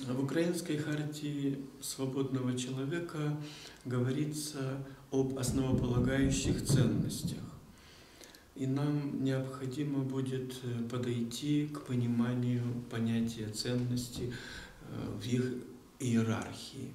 В Украинской хартии свободного человека говорится об основополагающих ценностях. И нам необходимо будет подойти к пониманию понятия ценности в их иерархии.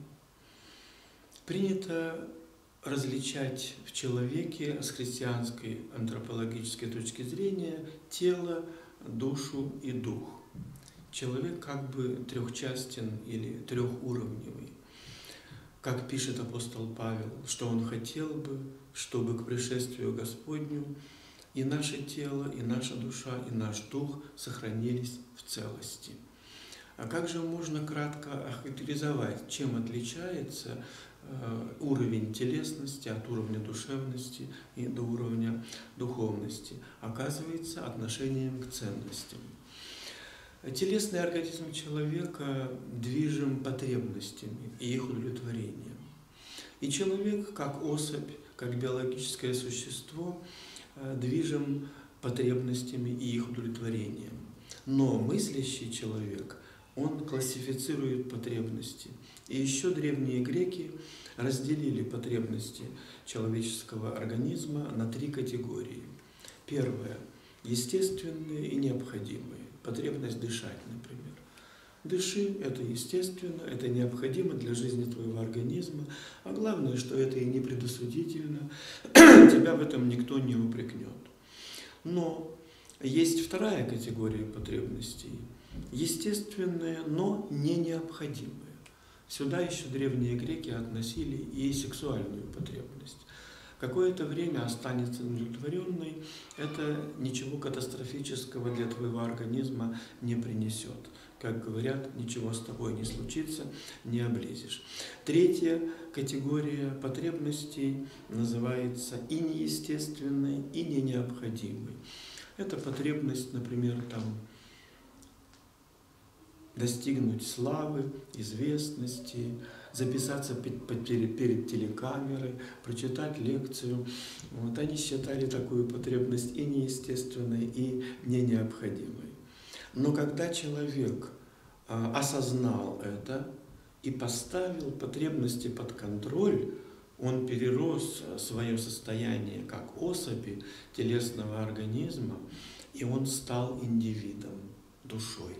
Принято различать в человеке с христианской антропологической точки зрения тело, душу и дух. Человек как бы трехчастен или трехуровневый. Как пишет апостол Павел, что он хотел бы, чтобы к пришествию Господню и наше тело, и наша душа, и наш дух сохранились в целости. А как же можно кратко охарактеризовать, чем отличается уровень телесности от уровня душевности и до уровня духовности? Оказывается, отношением к ценностям. Телесный организм человека движим потребностями и их удовлетворением. И человек, как особь, как биологическое существо, движим потребностями и их удовлетворением. Но мыслящий человек, он классифицирует потребности. И еще древние греки разделили потребности человеческого организма на 3 категории. Первое – естественные и необходимые. Потребность дышать, например. Дыши – это естественно, это необходимо для жизни твоего организма, а главное, что это и не предосудительно, тебя в этом никто не упрекнет. Но есть вторая категория потребностей – естественные, но не необходимые. Сюда еще древние греки относили и сексуальную потребность. Какое-то время останется удовлетворенной, это ничего катастрофического для твоего организма не принесет. Как говорят, ничего с тобой не случится, не облезешь. Третья категория потребностей называется и неестественной, и не необходимой. Это потребность, например, достигнуть славы, известности, записаться перед телекамерой, прочитать лекцию. Вот они считали такую потребность и неестественной, и не необходимой. Но когда человек осознал это и поставил потребности под контроль, он перерос свое состояние как особи телесного организма, и он стал индивидом, душой.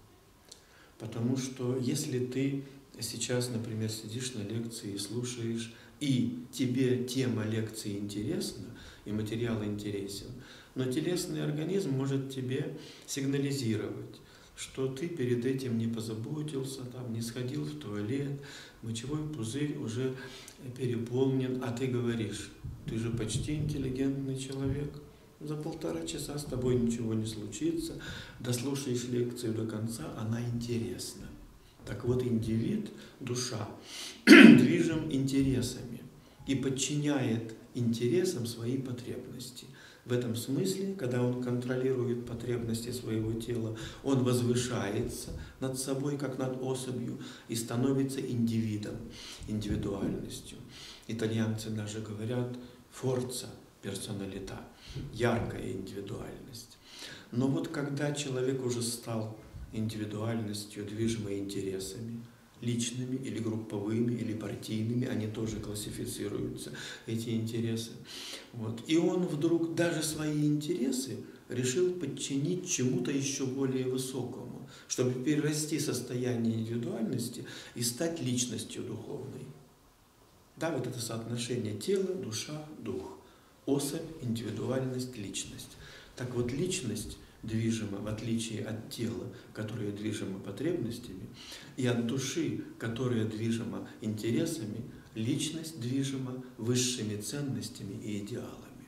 Потому что если ты сейчас, например, сидишь на лекции и слушаешь, и тебе тема лекции интересна, и материал интересен, но телесный организм может тебе сигнализировать, что ты перед этим не позаботился, не сходил в туалет, мочевой пузырь уже переполнен, а ты говоришь, ты же почти интеллигентный человек, за 1,5 часа с тобой ничего не случится, дослушаешь лекцию до конца, она интересна. Так вот, индивид, душа, движим интересами и подчиняет интересам свои потребности. В этом смысле, когда он контролирует потребности своего тела, он возвышается над собой, как над особью, и становится индивидом, индивидуальностью. Итальянцы даже говорят «forza personalità», яркая индивидуальность. Но вот когда человек уже стал индивидуальностью, движимой интересами, личными или групповыми, или партийными, они тоже классифицируются, эти интересы. Вот. И он вдруг даже свои интересы решил подчинить чему-то еще более высокому, чтобы перерасти состояние индивидуальности и стать личностью духовной. Да, вот это соотношение тело, душа, дух. Особь, индивидуальность, личность. Так вот, личность движима, в отличие от тела, которое движимо потребностями, и от души, которая движима интересами, личность движима высшими ценностями и идеалами.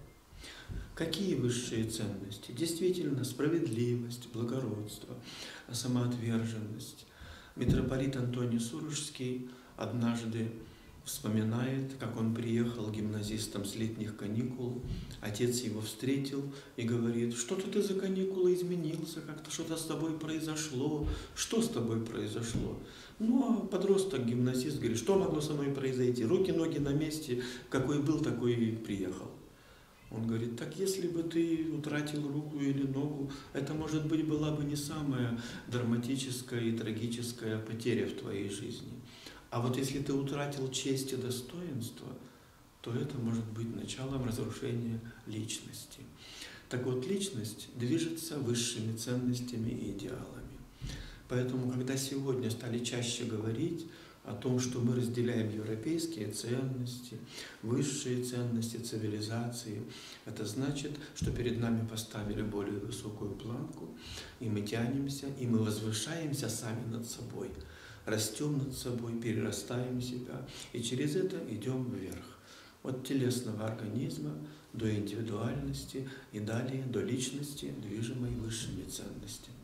Какие высшие ценности? Действительно, справедливость, благородство, самоотверженность. Митрополит Антоний Сурожский однажды вспоминает, как он приехал гимназистом с летних каникул, отец его встретил и говорит, что-то ты за каникулы изменился, как-то что-то с тобой произошло. Что с тобой произошло? Ну, а подросток, гимназист говорит, что могло со мной произойти? Руки, ноги на месте, какой был, такой и приехал. Он говорит, так если бы ты утратил руку или ногу, это, может быть, была бы не самая драматическая и трагическая потеря в твоей жизни. А вот если ты утратил честь и достоинство, то это может быть началом разрушения личности. Так вот, личность движется высшими ценностями и идеалами. Поэтому, когда сегодня стали чаще говорить о том, что мы разделяем европейские ценности, высшие ценности цивилизации, это значит, что перед нами поставили более высокую планку, и мы тянемся, и мы возвышаемся сами над собой, растем над собой, перерастаем себя, и через это идем вверх. От телесного организма до индивидуальности и далее до личности, движимой высшими ценностями.